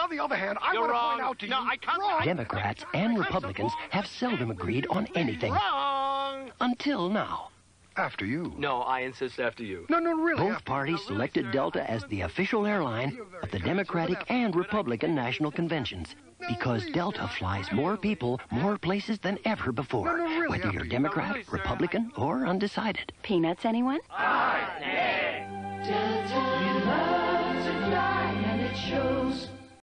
On the other hand, I want to point out to you... No, I can't... Democrats and Republicans have seldom agreed on anything. Wrong! Until now. After you. No, I insist after you. No, really. Both parties selected Delta as the official airline of the Democratic and Republican national conventions because Delta flies more people, more places than ever before, whether you're Democrat, Republican, or undecided. Peanuts, anyone? Delta, you love to fly, and it shows.